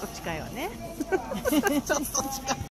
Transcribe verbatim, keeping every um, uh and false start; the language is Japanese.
と近いわね。ちょっと近い。